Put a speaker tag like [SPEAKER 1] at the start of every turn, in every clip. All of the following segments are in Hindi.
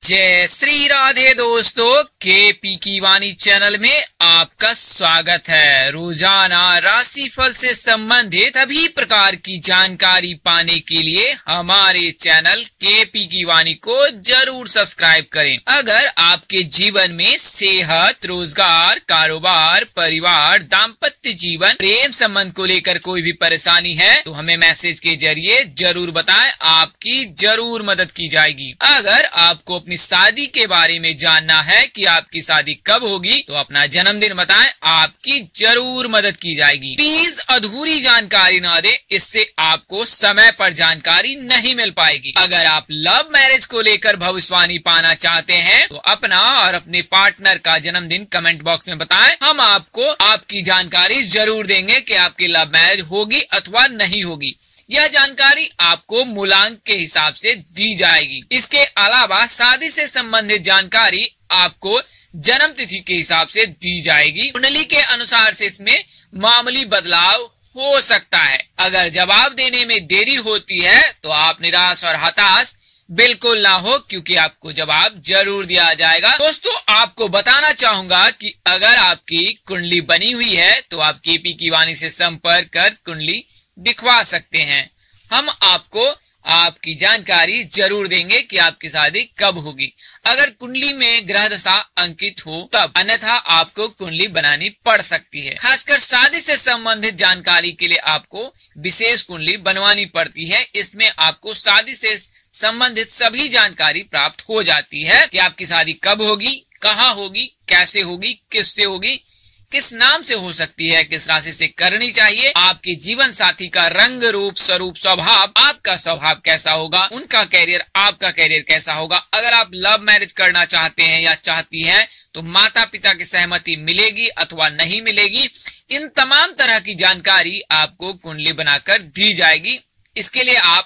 [SPEAKER 1] जय श्री राधे दोस्तों, केपी की वाणी चैनल में आपका स्वागत है। रोजाना राशिफल से संबंधित सभी प्रकार की जानकारी पाने के लिए हमारे चैनल केपी की वाणी को जरूर सब्सक्राइब करें। अगर आपके जीवन में सेहत, रोजगार, कारोबार, परिवार, दाम्पत्य जीवन, प्रेम संबंध को लेकर कोई भी परेशानी है तो हमें मैसेज के जरिए जरूर बताएं, आपकी जरूर मदद की जाएगी। अगर आपको अपनी शादी के बारे में जानना है कि आपकी शादी कब होगी तो अपना जन्मदिन बताएं, आपकी जरूर मदद की जाएगी। प्लीज अधूरी जानकारी ना दें, इससे आपको समय पर जानकारी नहीं मिल पाएगी। अगर आप लव मैरिज को लेकर भविष्यवाणी पाना चाहते हैं तो अपना और अपने पार्टनर का जन्मदिन कमेंट बॉक्स में बताएं, हम आपको आपकी जानकारी जरूर देंगे कि आपकी लव मैरिज होगी अथवा नहीं होगी। यह जानकारी आपको मूलांक के हिसाब से दी जाएगी। इसके अलावा शादी से संबंधित जानकारी आपको जन्म तिथि के हिसाब से दी जाएगी। कुंडली के अनुसार से इसमें मामूली बदलाव हो सकता है। अगर जवाब देने में देरी होती है तो आप निराश और हताश बिल्कुल ना हो, क्योंकि आपको जवाब जरूर दिया जाएगा। दोस्तों, आपको बताना चाहूंगा कि अगर आपकी कुंडली बनी हुई है तो आप केपी की वाणी से संपर्क कर कुंडली दिखवा सकते हैं। हम आपको आपकी जानकारी जरूर देंगे कि आपकी शादी कब होगी। अगर कुंडली में ग्रह दशा अंकित हो तब, अन्यथा आपको कुंडली बनानी पड़ सकती है। खासकर शादी से संबंधित जानकारी के लिए आपको विशेष कुंडली बनवानी पड़ती है। इसमें आपको शादी से संबंधित सभी जानकारी प्राप्त हो जाती है कि आपकी शादी कब होगी, कहाँ होगी, कैसे होगी, किससे होगी, किस नाम से हो सकती है, किस राशि से करनी चाहिए, आपके जीवन साथी का रंग, रूप, स्वरूप, स्वभाव, आपका स्वभाव कैसा होगा, उनका कैरियर, आपका कैरियर कैसा होगा। अगर आप लव मैरिज करना चाहते हैं या चाहती हैं तो माता पिता की सहमति मिलेगी अथवा नहीं मिलेगी, इन तमाम तरह की जानकारी आपको कुंडली बनाकर दी जाएगी। इसके लिए आप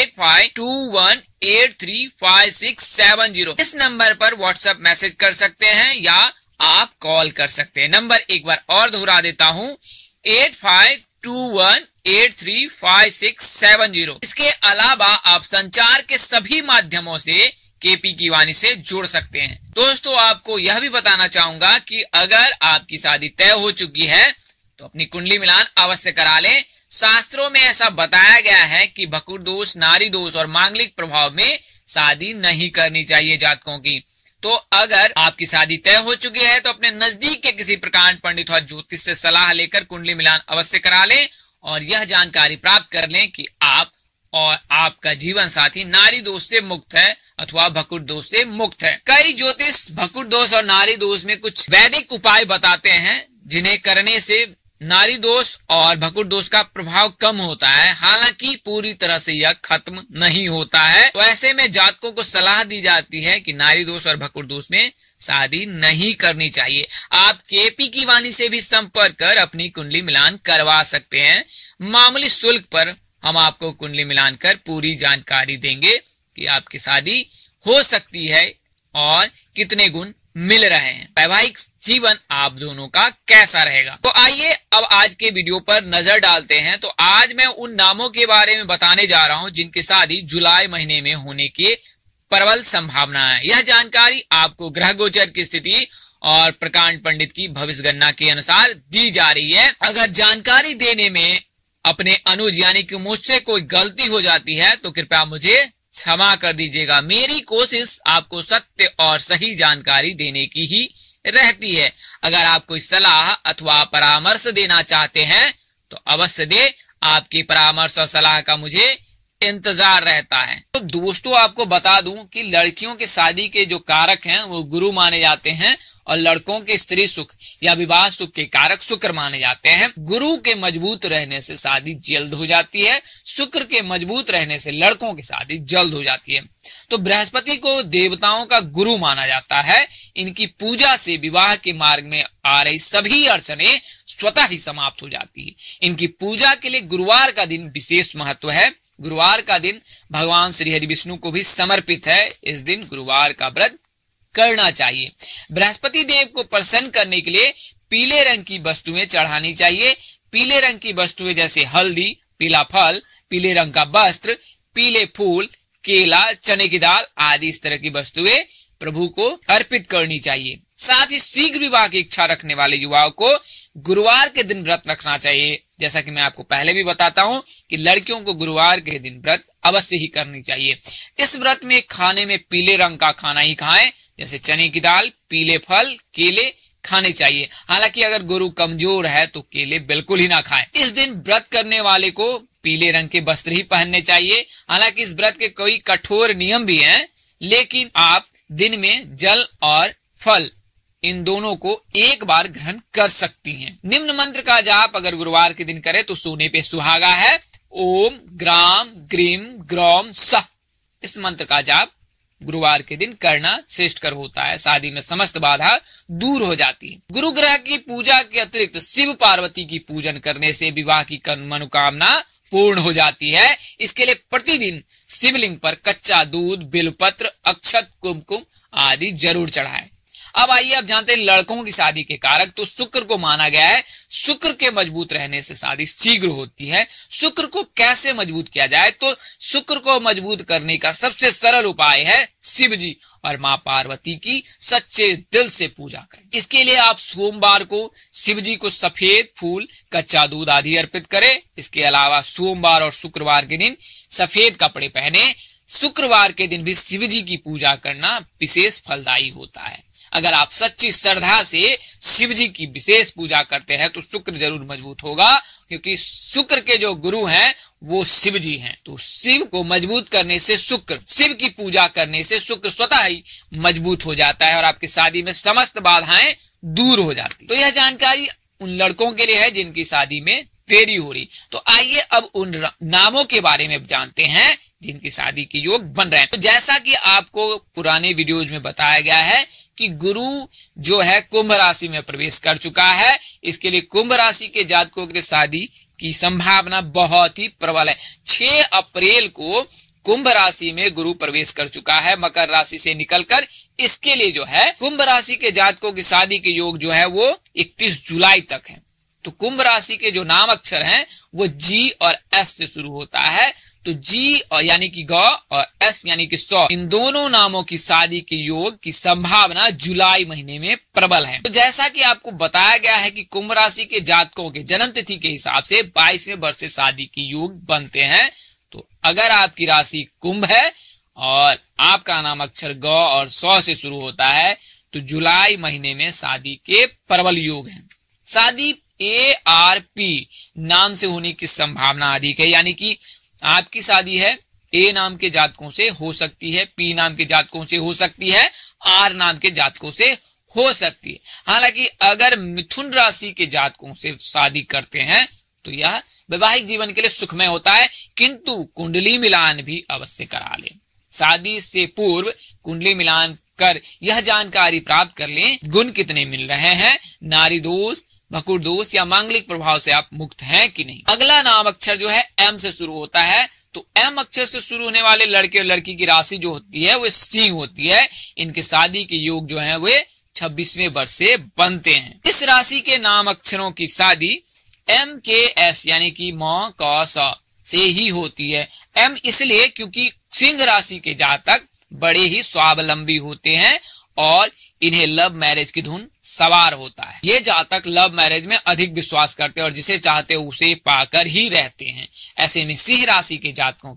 [SPEAKER 1] 8521835670 इस नंबर पर व्हाट्सएप मैसेज कर सकते हैं या आप कॉल कर सकते हैं। नंबर एक बार और दोहरा देता हूँ, 8521835670। इसके अलावा आप संचार के सभी माध्यमों से केपी की वाणी से जुड़ सकते हैं। दोस्तों, आपको यह भी बताना चाहूंगा कि अगर आपकी शादी तय हो चुकी है तो अपनी कुंडली मिलान अवश्य करा लें। शास्त्रों में ऐसा बताया गया है कि भकुर दोष, नारी दोष और मांगलिक प्रभाव में शादी नहीं करनी चाहिए जातकों की। तो अगर आपकी शादी तय हो चुकी है तो अपने नजदीक के किसी प्रकांड पंडित और ज्योतिष से सलाह लेकर कुंडली मिलान अवश्य करा लें और यह जानकारी प्राप्त कर लें कि आप और आपका जीवन साथी नारी दोष से मुक्त है अथवा भकुर दोष से मुक्त है। कई ज्योतिष भकुर दोष और नारी दोष में कुछ वैदिक उपाय बताते हैं जिन्हें करने से नारी दोष और भकुर दोष का प्रभाव कम होता है। हालांकि पूरी तरह से यह खत्म नहीं होता है। तो ऐसे में जातकों को सलाह दी जाती है कि नारी दोष और भकुर दोष में शादी नहीं करनी चाहिए। आप केपी की वाणी से भी संपर्क कर अपनी कुंडली मिलान करवा सकते हैं। मामूली शुल्क पर हम आपको कुंडली मिलान कर पूरी जानकारी देंगे कि आपकी शादी हो सकती है और कितने गुण मिल रहे हैं, वैवाहिक जीवन आप दोनों का कैसा रहेगा। तो आइए अब आज के वीडियो पर नजर डालते हैं। तो आज मैं उन नामों के बारे में बताने जा रहा हूं जिनकी शादी जुलाई महीने में होने की प्रबल संभावना है। यह जानकारी आपको ग्रह गोचर की स्थिति और प्रकांड पंडित की भविष्य गणना के अनुसार दी जा रही है। अगर जानकारी देने में अपने अनुज यानी कि मुझसे कोई गलती हो जाती है तो कृपया मुझे क्षमा कर दीजिएगा। मेरी कोशिश आपको सत्य और सही जानकारी देने की ही रहती है। अगर आप कोई सलाह अथवा परामर्श देना चाहते हैं तो अवश्य दे। आपकी परामर्श और सलाह का मुझे इंतजार रहता है। तो दोस्तों, आपको बता दूं कि लड़कियों के शादी के जो कारक हैं वो गुरु माने जाते हैं और लड़कों के स्त्री सुख या विवाह सुख के कारक शुक्र माने जाते हैं। गुरु के मजबूत रहने से शादी जल्द हो जाती है, शुक्र के मजबूत रहने से लड़कों की शादी जल्द हो जाती है। तो बृहस्पति को देवताओं का गुरु माना जाता है। इनकी पूजा से विवाह के मार्ग में आ रही सभी अड़चने स्वतः ही समाप्त हो जाती है। इनकी पूजा के लिए गुरुवार का दिन विशेष महत्व है। गुरुवार का दिन भगवान श्री हरि विष्णु को भी समर्पित है। इस दिन गुरुवार का व्रत करना चाहिए। बृहस्पति देव को प्रसन्न करने के लिए पीले रंग की वस्तुएं चढ़ानी चाहिए। पीले रंग की वस्तुएं जैसे हल्दी, पीला फल, पीले रंग का वस्त्र, पीले फूल, केला, चने की दाल आदि इस तरह की वस्तुएं प्रभु को अर्पित करनी चाहिए। साथ ही शीघ्र विवाह की इच्छा रखने वाले युवाओं को गुरुवार के दिन व्रत रखना चाहिए। जैसा कि मैं आपको पहले भी बताता हूँ कि लड़कियों को गुरुवार के दिन व्रत अवश्य ही करनी चाहिए। इस व्रत में खाने में पीले रंग का खाना ही खाएं, जैसे चने की दाल, पीले फल, केले खाने चाहिए। हालांकि अगर गुरु कमजोर है तो केले बिल्कुल ही ना खाएं। इस दिन व्रत करने वाले को पीले रंग के वस्त्र ही पहनने चाहिए। हालांकि इस व्रत के कई कठोर नियम भी हैं, लेकिन आप दिन में जल और फल इन दोनों को एक बार ग्रहण कर सकती हैं। निम्न मंत्र का जाप अगर गुरुवार के दिन करें तो सोने पे सुहागा है। ओम ग्राम ग्रीम ग्रौम सह। इस मंत्र का जाप गुरुवार के दिन करना श्रेष्ठकर होता है। शादी में समस्त बाधा दूर हो जाती है। गुरु ग्रह की पूजा के अतिरिक्त शिव पार्वती की पूजन करने से विवाह की मनोकामना पूर्ण हो जाती है। इसके लिए प्रतिदिन शिवलिंग पर कच्चा दूध, बिल्वपत्र, अक्षत, कुमकुम आदि जरूर चढ़ाएं। अब आइए अब जानते हैं लड़कों की शादी के कारक। तो शुक्र को माना गया है, शुक्र के मजबूत रहने से शादी शीघ्र होती है। शुक्र को कैसे मजबूत किया जाए? तो शुक्र को मजबूत करने का सबसे सरल उपाय है शिव जी और माँ पार्वती की सच्चे दिल से पूजा करें। इसके लिए आप सोमवार को शिव जी को सफेद फूल, कच्चा दूध आदि अर्पित करें। इसके अलावा सोमवार और शुक्रवार के दिन सफेद कपड़े पहने। शुक्रवार के दिन भी शिव जी की पूजा करना विशेष फलदायी होता है। अगर आप सच्ची श्रद्धा से शिव जी की विशेष पूजा करते हैं तो शुक्र जरूर मजबूत होगा, क्योंकि शुक्र के जो गुरु हैं वो शिव जी हैं। तो शिव को मजबूत करने से शुक्र, शिव की पूजा करने से शुक्र स्वतः ही मजबूत हो जाता है और आपकी शादी में समस्त बाधाएं दूर हो जाती। तो यह जानकारी उन लड़कों के लिए है जिनकी शादी में देरी हो रही। तो आइए अब उन नामों के बारे में जानते हैं जिनकी शादी के योग बन रहे हैं। तो जैसा कि आपको पुराने वीडियोज में बताया गया है कि गुरु जो है कुंभ राशि में प्रवेश कर चुका है। इसके लिए कुंभ राशि के जातकों के शादी की संभावना बहुत ही प्रबल है। 6 अप्रैल को कुंभ राशि में गुरु प्रवेश कर चुका है मकर राशि से निकलकर। इसके लिए जो है कुंभ राशि के जातकों की शादी के योग जो है वो 31 जुलाई तक है। तो कुंभ राशि के जो नाम अक्षर हैं वो जी और एस से शुरू होता है। तो जी और यानी कि ग और एस यानी कि सौ, इन दोनों नामों की शादी के योग की संभावना जुलाई महीने में प्रबल है। तो जैसा कि आपको बताया गया है कि कुंभ राशि के जातकों के जन्म तिथि के हिसाब से 22वें वर्ष से शादी के योग बनते हैं। तो अगर आपकी राशि कुंभ है और आपका नाम अक्षर ग और सौ से शुरू होता है तो जुलाई महीने में शादी के प्रबल योग हैं। शादी ARP नाम से होने की संभावना अधिक है, यानी कि आपकी शादी है A नाम के जातकों से हो सकती है, P नाम के जातकों से हो सकती है, R नाम के जातकों से हो सकती है। हालांकि अगर मिथुन राशि के जातकों से शादी करते हैं तो यह वैवाहिक जीवन के लिए सुखमय होता है, किंतु कुंडली मिलान भी अवश्य करा लें। शादी से पूर्व कुंडली मिलान कर यह जानकारी प्राप्त कर लें गुण कितने मिल रहे हैं, नारी दोष, भकुर दोष या मांगलिक प्रभाव से आप मुक्त हैं कि नहीं। अगला नाम अक्षर जो है M से शुरू होता है। तो M अक्षर से शुरू होने वाले लड़के और लड़की की राशि जो होती है वो सिंह होती है। इनके शादी के योग जो है वे 26वें वर्ष से बनते हैं। इस राशि के नाम अक्षरों की शादी MKS यानी कि म क स से ही होती है। M इसलिए क्योंकि सिंह राशि के जातक बड़े ही स्वावलंबी होते हैं और इन्हें लव मैरिज की धुन सवार होता है। ये जातक लव मैरिज में अधिक विश्वास करते हैं और जिसे चाहते उसे पाकर ही रहते हैं। ऐसे में सिंह राशि के जातकों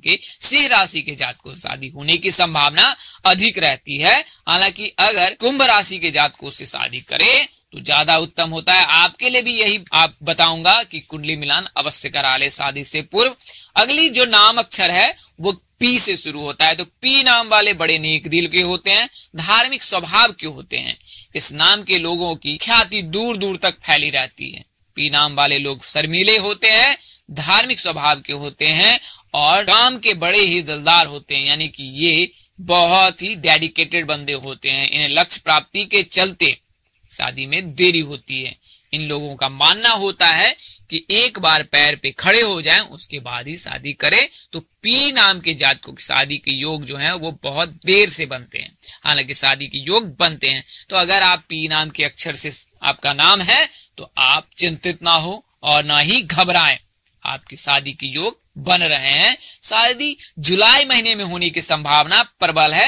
[SPEAKER 1] से शादी होने की संभावना अधिक रहती है। हालांकि अगर कुंभ राशि के जातकों से शादी करें तो ज्यादा उत्तम होता है। आपके लिए भी यही आप बताऊंगा कि कुंडली मिलान अवश्य करा ले शादी से पूर्व। अगली जो नाम अक्षर है वो P से शुरू होता है। तो P नाम वाले बड़े नेक दिल के होते हैं, धार्मिक स्वभाव के होते हैं। इस नाम के लोगों की ख्याति दूर दूर तक फैली रहती है। P नाम वाले लोग शर्मीले होते हैं, धार्मिक स्वभाव के होते हैं और काम के बड़े ही दिलदार होते हैं, यानी कि ये बहुत ही डेडिकेटेड बंदे होते हैं। इन्हें लक्ष्य प्राप्ति के चलते शादी में देरी होती है। इन लोगों का मानना होता है कि एक बार पैर पे खड़े हो जाएं उसके बाद ही शादी करें। तो P नाम के जातकों की शादी के योग जो हैं वो बहुत देर से बनते हैं, हालांकि शादी के योग बनते हैं। तो अगर आप P नाम के अक्षर से आपका नाम है तो आप चिंतित ना हो और ना ही घबराएं, आपकी शादी के योग बन रहे हैं। शादी जुलाई महीने में होने की संभावना प्रबल है।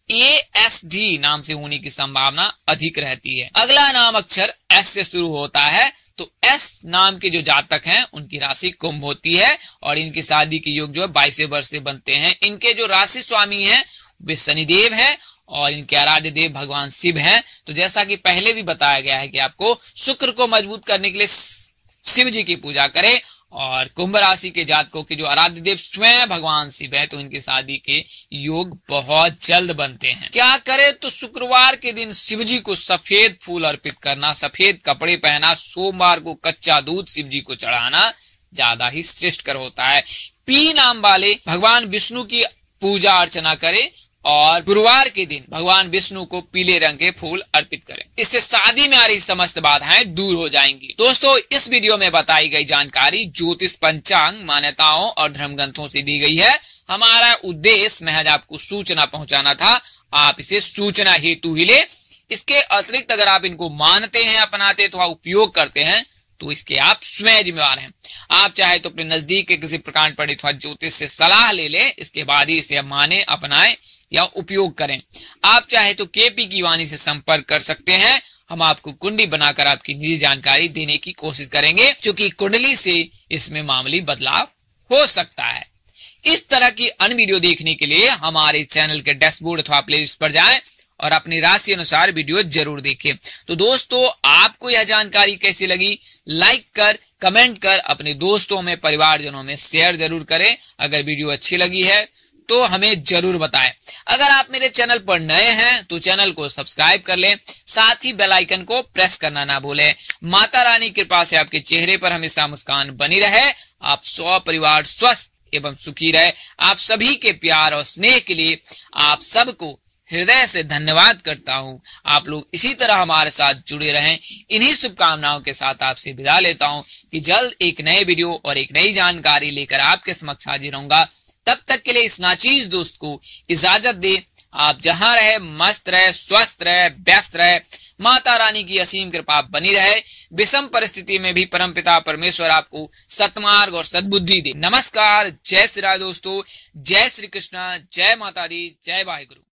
[SPEAKER 1] ASD नाम से होने की संभावना अधिक रहती है। अगला नाम अक्षर S से शुरू होता है, तो S नाम के जो जातक हैं उनकी राशि कुंभ होती है और इनकी शादी के योग जो है 22 वर्ष से बनते हैं। इनके जो राशि स्वामी हैं वे शनिदेव है और इनके आराध्य देव भगवान शिव हैं। तो जैसा कि पहले भी बताया गया है कि आपको शुक्र को मजबूत करने के लिए शिव जी की पूजा करें और कुंभ राशि के जातकों के जो आराध्य देव स्वयं भगवान शिव है, तो इनकी शादी के योग बहुत जल्द बनते हैं। क्या करें, तो शुक्रवार के दिन शिव जी को सफेद फूल अर्पित करना, सफेद कपड़े पहना, सोमवार को कच्चा दूध शिव जी को चढ़ाना ज्यादा ही श्रेष्ठकर होता है। पी नाम वाले भगवान विष्णु की पूजा अर्चना करें और गुरुवार के दिन भगवान विष्णु को पीले रंग के फूल अर्पित करें। इससे शादी में आ रही समस्त बाधाएं दूर हो जाएंगी। दोस्तों, इस वीडियो में बताई गई जानकारी ज्योतिष, पंचांग, मान्यताओं और धर्म ग्रंथों से दी गई है। हमारा उद्देश्य महज आपको सूचना पहुंचाना था, आप इसे सूचना हेतु ही ले। इसके अतिरिक्त अगर आप इनको मानते हैं, अपनाते अथवा उपयोग करते हैं तो इसके आप स्वयं जिम्मेवार हैं। आप चाहे तो अपने नजदीक के किसी प्रकांड पंडित अथवा ज्योतिष से सलाह ले लें, इसके बाद ही इसे माने, अपनाएं या उपयोग करें। आप चाहे तो केपी की वाणी से संपर्क कर सकते हैं। हम आपको कुंडली बनाकर आपकी निजी जानकारी देने की कोशिश करेंगे, क्योंकि कुंडली से इसमें मामूली बदलाव हो सकता है। इस तरह की अन्य वीडियो देखने के लिए हमारे चैनल के डैशबोर्ड अथवा प्लेलिस्ट पर जाएं और अपनी राशि अनुसार वीडियो जरूर देखें। तो दोस्तों, आपको यह जानकारी कैसी लगी, लाइक कर, कमेंट कर अपने दोस्तों में, परिवारजनों में शेयर जरूर करें। अगर वीडियो अच्छी लगी है तो हमें जरूर बताएं। अगर आप मेरे चैनल पर नए हैं तो चैनल को सब्सक्राइब कर लें, साथ ही बेल आइकन को प्रेस करना ना भूलें। माता रानी की कृपा से आपके चेहरे पर हमेशा मुस्कान बनी रहे, आप परिवार स्वस्थ एवं सुखी रहे। आप सभी के प्यार और स्नेह के लिए आप सबको हृदय से धन्यवाद करता हूं। आप लोग इसी तरह हमारे साथ जुड़े रहें। इन्हीं शुभकामनाओं के साथ आपसे विदा लेता हूं कि जल्द एक नए वीडियो और एक नई जानकारी लेकर आपके समक्ष हाजिर होऊंगा। तब तक के लिए इस नाचीज दोस्त को इजाजत दे। आप जहां रहे मस्त रहे, स्वस्थ रहे, व्यस्त रहे। माता रानी की असीम कृपा बनी रहे। विषम परिस्थिति में भी परमपिता परमेश्वर आपको सतमार्ग और सद्बुद्धि दे। नमस्कार, जय श्री राम दोस्तों, जय श्री कृष्णा, जय माता दी, जय वाहिगुरु।